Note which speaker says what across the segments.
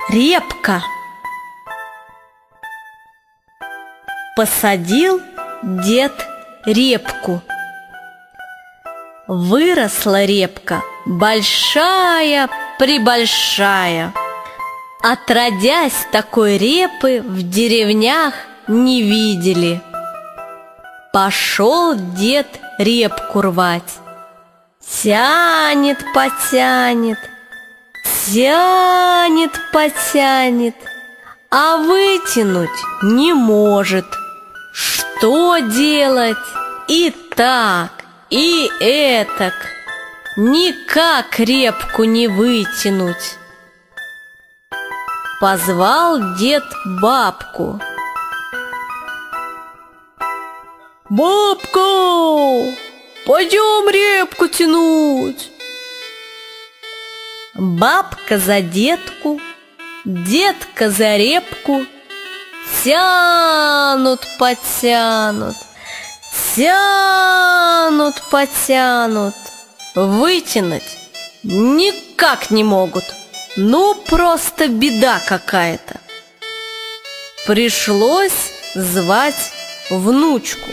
Speaker 1: Репка. Посадил дед репку. Выросла репка большая-пребольшая. Отродясь, такой репы в деревнях не видели. Пошел дед репку рвать. Тянет, потянет, тянет, потянет, а вытянуть не может. Что делать? И так, и этак, никак репку не вытянуть. Позвал дед бабку. «Бабка, пойдем репку тянуть!» Бабка за детку, детка за репку. Тянут, потянут, тянут, потянут. Вытянуть никак не могут. Ну, просто беда какая-то. Пришлось звать внучку.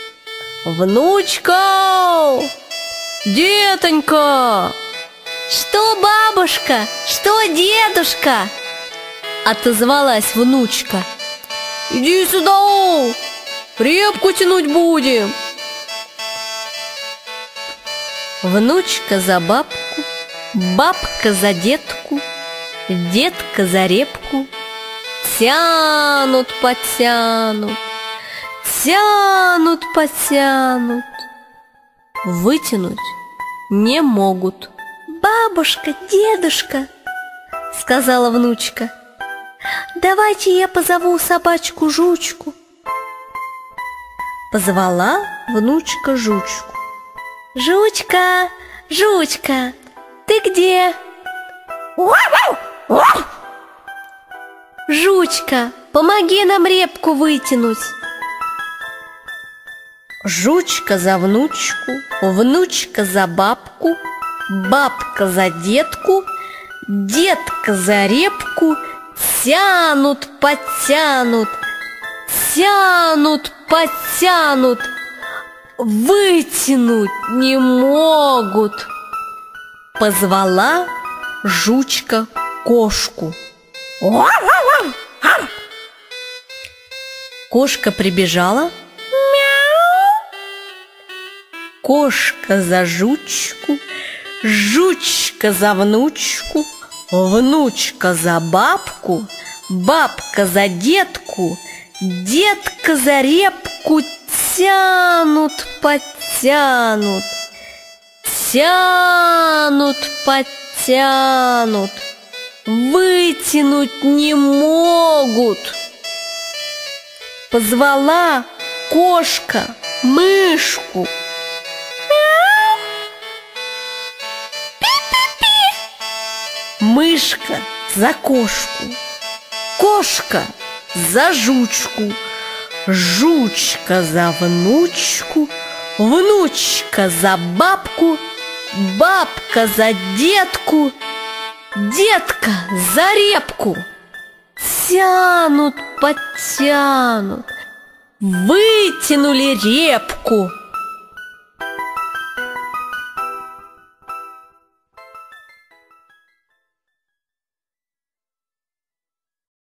Speaker 1: «Внучка! Детонька!»
Speaker 2: «Что, бабушка? Что, дедушка?»
Speaker 1: Отозвалась внучка.
Speaker 3: «Иди сюда, репку тянуть будем!»
Speaker 1: Внучка за бабку, бабка за детку, детка за репку. Тянут, потянут, тянут, потянут. Вытянуть не могут.
Speaker 2: «Бабушка, дедушка, — сказала внучка, — давайте я позову собачку Жучку».
Speaker 1: Позвала внучка Жучку.
Speaker 2: «Жучка, Жучка, ты где?» «Жучка, помоги нам репку вытянуть».
Speaker 1: Жучка за внучку, внучка за бабку, бабка за детку, детка за репку. Тянут, потянут, тянут, потянут, вытянуть не могут. Позвала Жучка кошку. Кошка прибежала. Кошка за Жучку, Жучка за внучку, внучка за бабку, бабка за детку, детка за репку. Тянут, потянут, тянут, потянут, вытянуть не могут. Позвала кошка мышку. Мышка за кошку, кошка за Жучку, Жучка за внучку, внучка за бабку, бабка за детку, детка за репку. Тянут, потянут, вытянули репку.